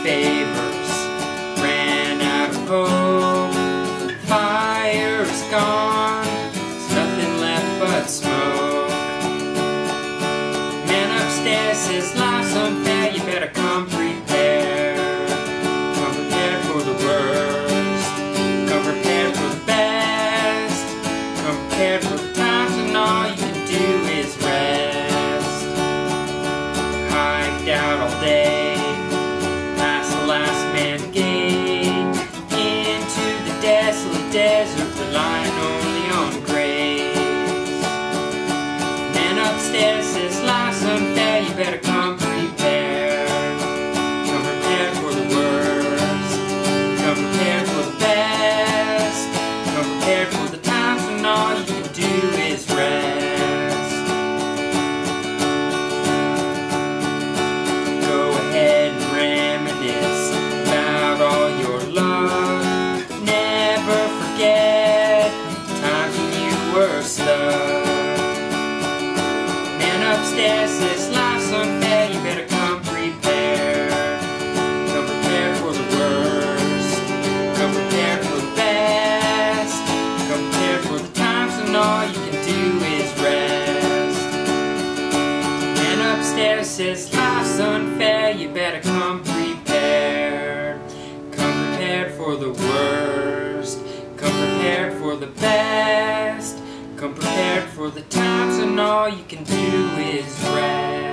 favors, ran out of hope. Fire is gone, there's nothing left but smoke. Man upstairs says life's unfair, you better come prepared. Come prepared for the worst, come prepared for the best. Come prepared for the times when all you can do is rest. Hiked out all day, past the last man's gate, into the desolate desert, relying only on grace. Man upstairs says life's unfair, you better come prepared. Come prepared for the worst, come prepared for the best. Come prepared for the times when all you can do is rest. Go ahead and reminisce about all your love. Never forget the times when you were stuck. Man upstairs says life's unfair, you better come prepared. Come prepared for the worst, come prepared for the best. Come prepared for the times when all you can do is rest. Man upstairs says life's unfair, you better come prepared. Come prepared for the worst, come prepared for the best. Come prepared for the times when all you can do is rest.